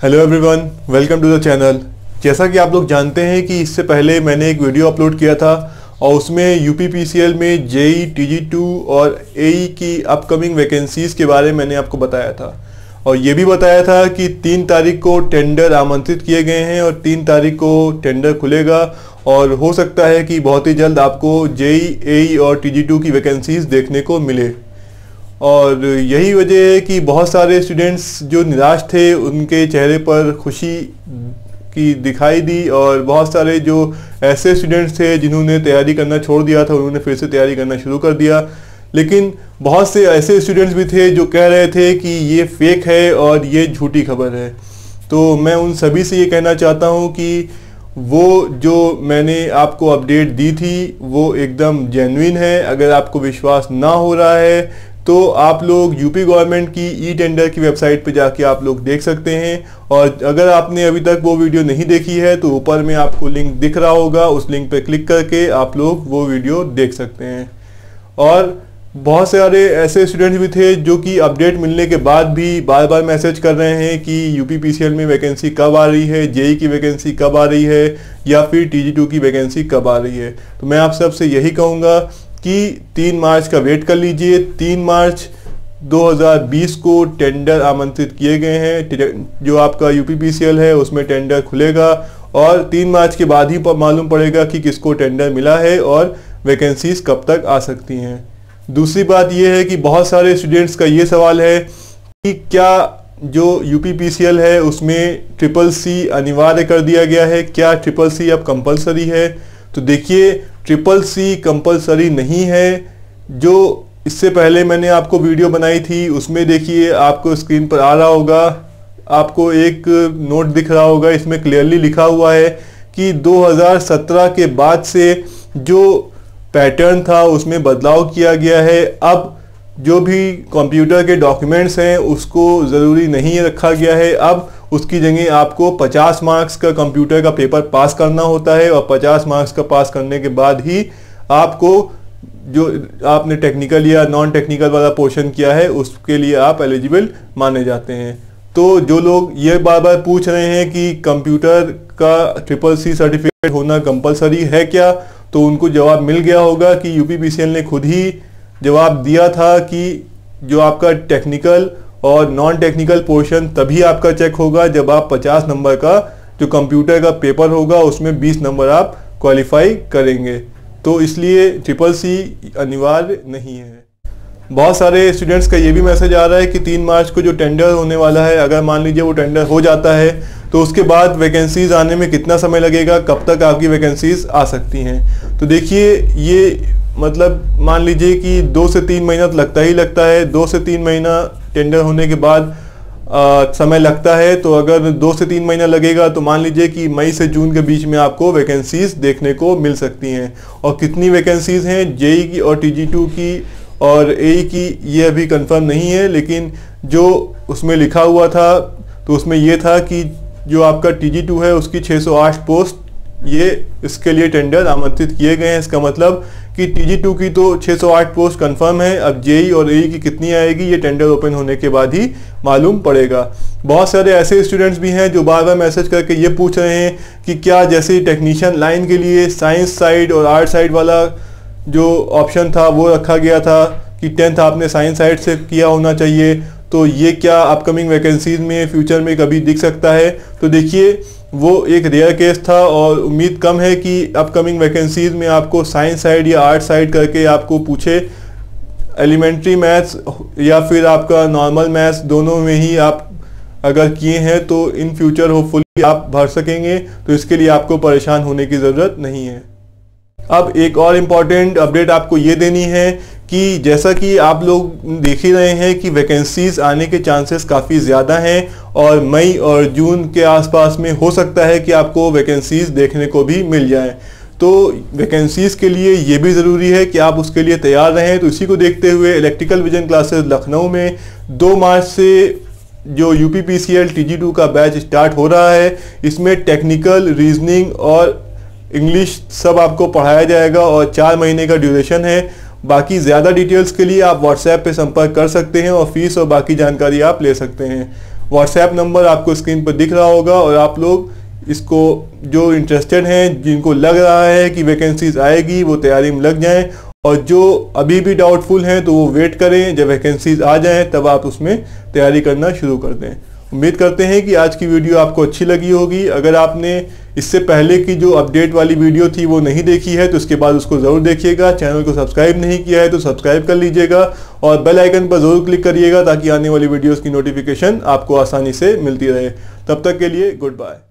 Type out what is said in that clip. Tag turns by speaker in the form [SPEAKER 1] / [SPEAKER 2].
[SPEAKER 1] Hello everyone, welcome to the channel. जैसा कि आप लोग जानते हैं कि इससे पहले मैंने एक वीडियो अपलोड किया था और उसमें यूपीपीसीएल में जेई, टीजी2 और एई की अपकमिंग वैकेंसीज़ के बारे में मैंने आपको बताया था और ये भी बताया था कि 3 तारीख को टेंडर आमंत्रित किए गए हैं और 3 तारीख को टेंडर खुलेगा और हो सकता है कि बहुत ही जल्द आपको जेई, एई और टीजी2 की वैकेंसीज़ देखने को मिले। और यही वजह है कि बहुत सारे स्टूडेंट्स जो निराश थे उनके चेहरे पर खुशी की दिखाई दी और बहुत सारे जो ऐसे स्टूडेंट्स थे जिन्होंने तैयारी करना छोड़ दिया था उन्होंने फिर से तैयारी करना शुरू कर दिया। लेकिन बहुत से ऐसे स्टूडेंट्स भी थे जो कह रहे थे कि ये फेक है और ये झूठी खबर है। तो मैं उन सभी से ये कहना चाहता हूँ कि वो जो मैंने आपको अपडेट दी थी वो एकदम जेन्युइन है। अगर आपको विश्वास ना हो रहा है तो आप लोग यूपी गवर्नमेंट की ई टेंडर की वेबसाइट पर जाके आप लोग देख सकते हैं और अगर आपने अभी तक वो वीडियो नहीं देखी है तो ऊपर में आपको लिंक दिख रहा होगा, उस लिंक पर क्लिक करके आप लोग वो वीडियो देख सकते हैं। और बहुत सारे ऐसे स्टूडेंट्स भी थे जो कि अपडेट मिलने के बाद भी बार बार मैसेज कर रहे हैं कि यूपीपीसीएल में वैकेंसी कब आ रही है, जेई की वैकेंसी कब आ रही है या फिर टीजी2 की वैकेंसी कब आ रही है। तो मैं आप सबसे यही कहूँगा कि 3 मार्च का वेट कर लीजिए। 3 मार्च 2020 को टेंडर आमंत्रित किए गए हैं। जो आपका यूपीपीसीएल है उसमें टेंडर खुलेगा और 3 मार्च के बाद ही मालूम पड़ेगा कि किसको टेंडर मिला है और वैकेंसीज कब तक आ सकती हैं। दूसरी बात यह है कि बहुत सारे स्टूडेंट्स का ये सवाल है कि क्या जो यूपीपीसीएल है उसमें CCC अनिवार्य कर दिया गया है, क्या CCC अब कंपलसरी है। तो देखिए, CCC कंपलसरी नहीं है। जो इससे पहले मैंने आपको वीडियो बनाई थी उसमें देखिए आपको स्क्रीन पर आ रहा होगा, आपको एक नोट दिख रहा होगा, इसमें क्लियरली लिखा हुआ है कि 2017 के बाद से जो पैटर्न था उसमें बदलाव किया गया है। अब जो भी कंप्यूटर के डॉक्यूमेंट्स हैं उसको ज़रूरी नहीं रखा गया है। अब उसकी जगह आपको 50 मार्क्स का कंप्यूटर का पेपर पास करना होता है और 50 मार्क्स का पास करने के बाद ही आपको जो आपने टेक्निकल या नॉन टेक्निकल वाला पोर्शन किया है उसके लिए आप एलिजिबल माने जाते हैं। तो जो लोग ये बार बार पूछ रहे हैं कि कंप्यूटर का CCC सर्टिफिकेट होना कंपलसरी है क्या, तो उनको जवाब मिल गया होगा कि यूपीपीसीएल ने खुद ही जवाब दिया था कि जो आपका टेक्निकल और नॉन टेक्निकल पोर्शन तभी आपका चेक होगा जब आप 50 नंबर का जो कंप्यूटर का पेपर होगा उसमें 20 नंबर आप क्वालिफाई करेंगे। तो इसलिए CCC अनिवार्य नहीं है। बहुत सारे स्टूडेंट्स का ये भी मैसेज आ रहा है कि 3 मार्च को जो टेंडर होने वाला है, अगर मान लीजिए वो टेंडर हो जाता है तो उसके बाद वैकेंसीज आने में कितना समय लगेगा, कब तक आपकी वैकेंसीज आ सकती हैं। तो देखिए, ये मतलब मान लीजिए कि 2 से 3 महीना तो लगता ही लगता है। 2 से 3 महीना टेंडर होने के बाद समय लगता है। तो अगर 2 से 3 महीना लगेगा तो मान लीजिए कि मई से जून के बीच में आपको वैकेंसीज देखने को मिल सकती हैं। और कितनी वैकेंसीज हैं जेई की और टीजी2 की और एई की ये अभी कंफर्म नहीं है, लेकिन जो उसमें लिखा हुआ था तो उसमें ये था कि जो आपका टीजी2 है उसकी 608 पोस्ट ये इसके लिए टेंडर आमंत्रित किए गए हैं। इसका मतलब कि टीजी2 की तो 608 पोस्ट कंफर्म है। अब जेई और एई की कितनी आएगी ये टेंडर ओपन होने के बाद ही मालूम पड़ेगा। बहुत सारे ऐसे स्टूडेंट्स भी हैं जो बार बार मैसेज करके ये पूछ रहे हैं कि क्या जैसे टेक्नीशियन लाइन के लिए साइंस साइड और आर्ट साइड वाला जो ऑप्शन था वो रखा गया था कि 10th आपने साइंस साइड से किया होना चाहिए, तो ये क्या अपकमिंग वैकेंसीज में फ्यूचर में कभी दिख सकता है। तो देखिए, वो एक रेयर केस था और उम्मीद कम है कि अपकमिंग वैकेंसीज में आपको साइंस साइड या आर्ट साइड करके आपको पूछे। एलिमेंट्री मैथ्स या फिर आपका नॉर्मल मैथ्स दोनों में ही आप अगर किए हैं तो इन फ्यूचर होपफुली आप भर सकेंगे। तो इसके लिए आपको परेशान होने की ज़रूरत नहीं है। अब एक और इम्पॉर्टेंट अपडेट आपको ये देनी है कि जैसा कि आप लोग देख ही रहे हैं कि वैकेंसीज आने के चांसेस काफ़ी ज़्यादा हैं और मई और जून के आसपास में हो सकता है कि आपको वैकेंसीज देखने को भी मिल जाए। तो वैकेंसीज के लिए ये भी ज़रूरी है कि आप उसके लिए तैयार रहें। तो इसी को देखते हुए इलेक्ट्रिकल विजन क्लासेस लखनऊ में 2 मार्च से जो यूपीपीसीएल टीजी2 का बैच स्टार्ट हो रहा है। इसमें टेक्निकल, रीजनिंग और इंग्लिश सब आपको पढ़ाया जाएगा और 4 महीने का ड्यूरेशन है। बाकी ज़्यादा डिटेल्स के लिए आप व्हाट्सएप पे संपर्क कर सकते हैं और फीस और बाकी जानकारी आप ले सकते हैं। व्हाट्सएप नंबर आपको स्क्रीन पर दिख रहा होगा और आप लोग इसको जो इंटरेस्टेड हैं, जिनको लग रहा है कि वैकेंसीज आएगी, वो तैयारी में लग जाएं, और जो अभी भी डाउटफुल हैं तो वो वेट करें, जब वैकेंसीज आ जाएं तब आप उसमें तैयारी करना शुरू कर दें। उम्मीद करते हैं कि आज की वीडियो आपको अच्छी लगी होगी। अगर आपने इससे पहले की जो अपडेट वाली वीडियो थी वो नहीं देखी है तो इसके बाद उसको ज़रूर देखिएगा। चैनल को सब्सक्राइब नहीं किया है तो सब्सक्राइब कर लीजिएगा और बेल आइकन पर ज़रूर क्लिक करिएगा ताकि आने वाली वीडियोस की नोटिफिकेशन आपको आसानी से मिलती रहे। तब तक के लिए गुड बाय।